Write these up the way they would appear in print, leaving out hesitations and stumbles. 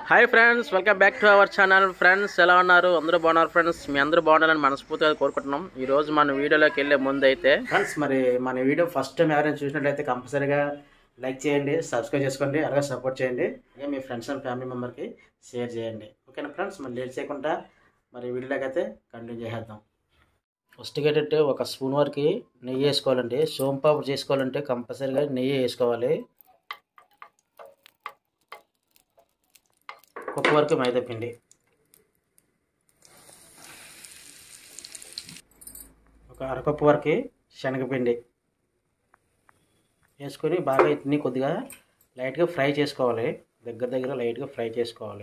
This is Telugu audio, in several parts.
Hi friends, welcome back to our channel. Friends ఎలా ఉన్నారు? అందరూ బాగున్నారు ఫ్రెండ్స్. మీ అందరూ బాగుండాలని మనస్ఫూర్తిగా కోరుకుంటున్నాం. ఈ రోజు మన వీడియోలోకి వెళ్ళే ముందు అయితే ఫ్రెండ్స్, మరి మన వీడియో ఫస్ట్ టైం ఎవరైనా చూసినట్లయితే కంపల్సరీగా లైక్ చేయండి, సబ్స్క్రైబ్ చేసుకోండి, అలాగే సపోర్ట్ చేయండి. అలాగే మీ ఫ్రెండ్స్ అండ్ ఫ్యామిలీ మెంబర్కి షేర్ చేయండి. ఓకేనా ఫ్రెండ్స్? మరి లేట్ చేయకుండా మరి వీడియోలోకి అయితే కంటిన్యూ చేసేద్దాం. ఫస్ట్గా ఏంటంటే ఒక స్పూన్ వరకు నెయ్యి వేసుకోవాలండి. సోంపాపు చేసుకోవాలంటే కంపల్సరీగా నెయ్యి వేసుకోవాలి. కప్పు వరకు మైదా పిండి, ఒక అరకప్పు వరకు శనగపిండి వేసుకొని బాగా ఇట్ని కొద్దిగా లైట్గా ఫ్రై చేసుకోవాలి. దగ్గర లైట్గా ఫ్రై చేసుకోవాలి.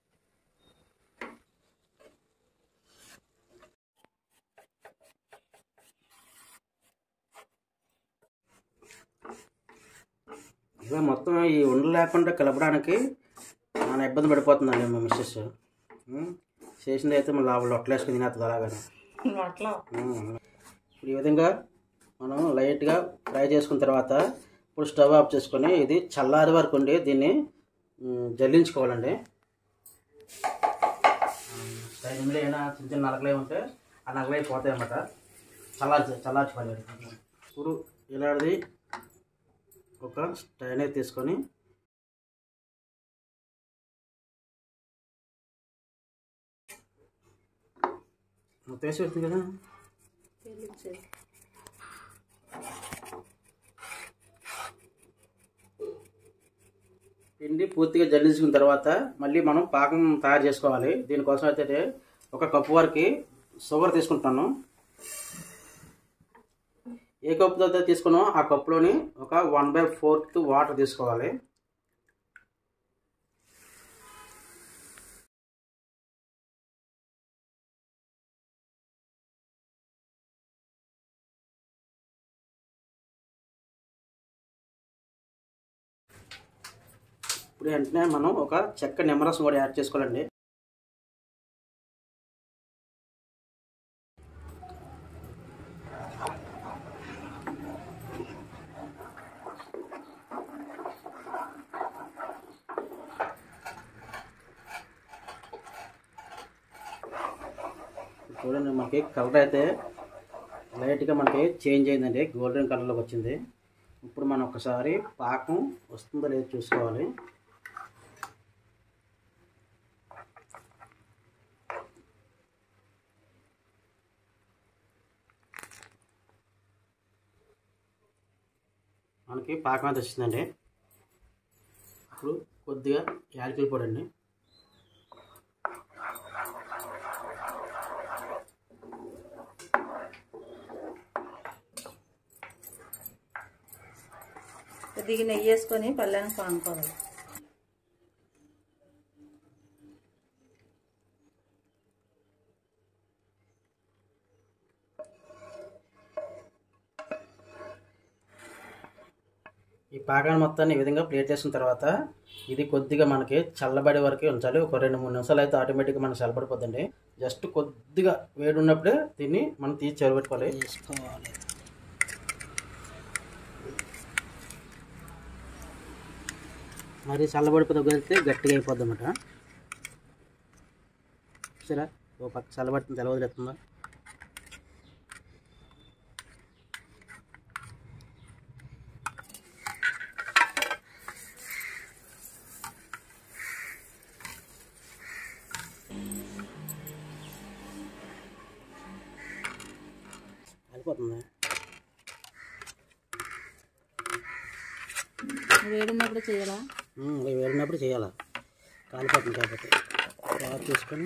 ఇలా మొత్తం ఈ ఉండలు లేకుండా కలపడానికి మన ఇబ్బంది పడిపోతుందండి మా మిస్సెస్. చేసింది అయితే మళ్ళీ లొట్టలు వేసుకుని తినేస్తుంది అలాగని. ఇప్పుడు ఈ విధంగా మనం లైట్గా ఫ్రై చేసుకున్న తర్వాత ఇప్పుడు స్టవ్ ఆఫ్ చేసుకొని ఇది చల్లారి వరకు ఉండి దీన్ని జల్లించుకోవాలండి. ఇందులో ఏమైనా చిన్న చిన్న నలకలే ఉంటే ఆ నలకలే పోతాయి అన్నమాట. చల్లార్చుకోవాలి. ఇప్పుడు ఇలాంటిది ఒక స్టైనర్ తీసుకొని మొత్తం వేసి పెడుతుంది కదా. పిండి పూర్తిగా జల్లించుకున్న తర్వాత మళ్ళీ మనం పాకం తయారు చేసుకోవాలి. దీనికోసం అయితే ఒక కప్పు వరకు షుగర్ తీసుకుంటాను. ఏ కప్పుతో అయితే తీసుకున్నామో ఆ కప్పులోని ఒక 1/4 వాటర్ తీసుకోవాలి. ఇప్పుడు వెంటనే మనం ఒక చెక్క నిమ్మరసం కూడా యాడ్ చేసుకోవాలండి. చూడండి, మనకి కలర్ అయితే లైట్గా మనకి చేంజ్ అయిందండి, గోల్డెన్ కలర్లోకి వచ్చింది. ఇప్పుడు మనం ఒకసారి పాకం వస్తుందో లేదో చూసుకోవాలి. మనకి పాకం అయితే వచ్చిందండి. ఇప్పుడు కొద్దిగా యాలకుల పొడి అండి. కొద్దిగా నెయ్యి వేసుకొని పళ్ళానికి పానుకోవాలి. ఈ పాకాన్ని మొత్తాన్ని ఈ విధంగా ప్లేట్ చేసుకున్న తర్వాత ఇది కొద్దిగా మనకి చల్లబడే వరకు ఉంచాలి. ఒక 2-3 నిమిషాలు అయితే ఆటోమేటిక్గా మనకి చల్లబడిపోతుంది. జస్ట్ కొద్దిగా వేడి ఉన్నప్పుడే దీన్ని మనం తీసి చెరబెట్టుకోవాలి. మరి చల్లబడిపోతే గట్టిగా అయిపోద్ది అన్నమాట. సరే, ఓ పక్క చల్లబడుతుంది, తెలవదు లేస్తుందా. అయిపోతుంది. వేడినప్పుడు చేయాలా? వేడినప్పుడు చేయాలా, కాలిపోతుంది కాబట్టి తయారు చేసుకొని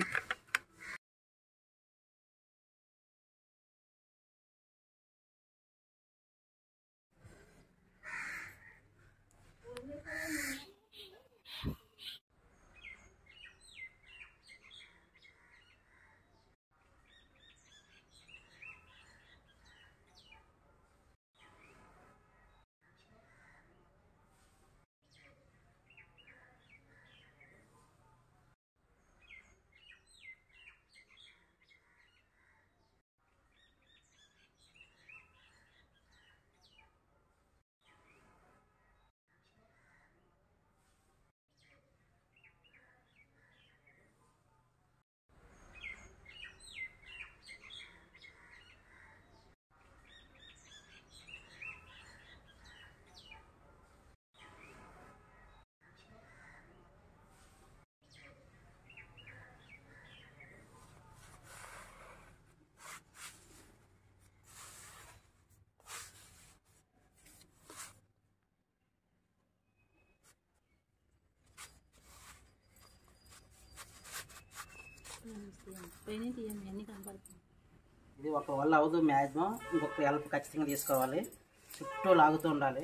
పైన తీయండి అన్నీ కనపడుతుంది. ఇది ఒక వల్ల అవ్వదు, మ్యాక్సిమం ఇంకొక హెల్ప్ ఖచ్చితంగా తీసుకోవాలి. చుట్టూ లాగుతూ ఉండాలి.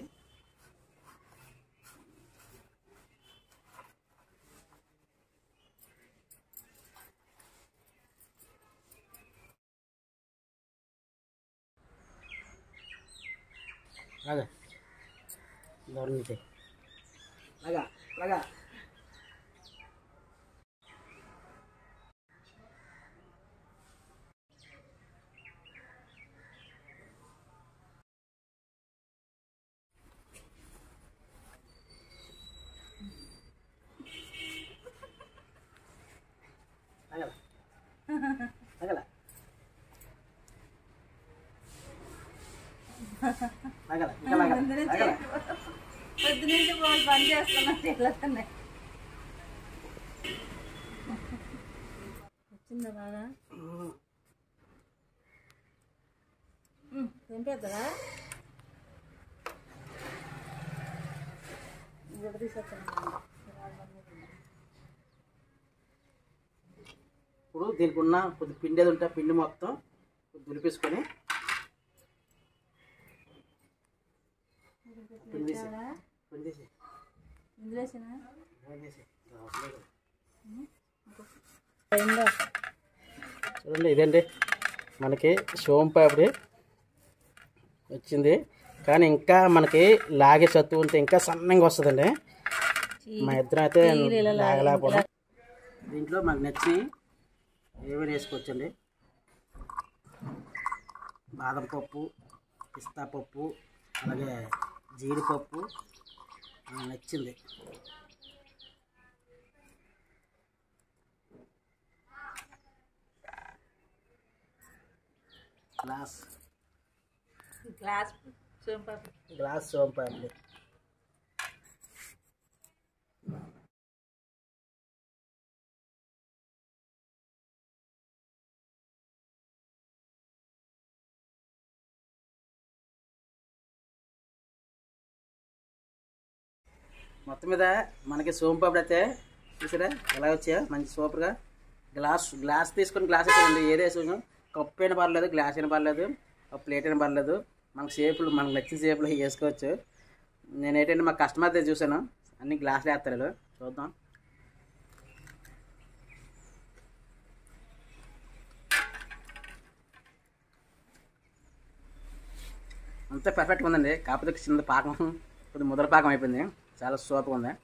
లాగా దూరం నుంచి లాగా లాగా లాగల లాగల ఇంకా లాగల లాగల పొద్దు నుంచి వాళ్ళు పని చేస్తున్నట్టు వెళ్ళతున్నాయి. వచ్చిందా బాగా తెంపేద్దా గుడ్డ తీసుకొచ్చాను. ఇప్పుడు దీనికి ఉన్న కొద్ది పిండి ఏది ఉంటే పిండి మొత్తం దులిపేసుకొని చూడండి. ఇదండి మనకి సోంపాపిడి వచ్చింది, కానీ ఇంకా మనకి లాగే సత్తు ఉంటే ఇంకా సన్నంగా వస్తుందండి. మా ఇద్దరం అయితే లాగలేకపోవడం. దీంట్లో మనకు నచ్చి ఏమైనా వేసుకోవచ్చండి. బాదం పప్పు, పిస్తా పప్పు, అలాగే జీడిపప్పు నచ్చింది. గ్లాస్ సోంపాపిడి. మొత్తం మీద మనకి సోంపాపిడి అయితే చూసారా ఎలా వచ్చాయా మంచి సూపర్గా. గ్లాస్ తీసుకొని గ్లాస్ వేసుకోండి. ఏది వేసుకున్నాం, కప్పు అయినా పర్లేదు, గ్లాస్ అయినా పర్లేదు, ప్లేట్ అయినా పర్లేదు. మనకు షేపులు మనకు నచ్చిన షేపులు వేసుకోవచ్చు. నేను ఏంటంటే మా కస్టమర్ దగ్గర చూసాను, అన్ని గ్లాసులు వేస్తారు. చూద్దాం. అంతా పర్ఫెక్ట్గా ఉందండి. కాకపోతే చిన్న పాకం కొద్దిగా ముద్ర పాకం అయిపోయింది. చాలా సూపర్గా ఉంది.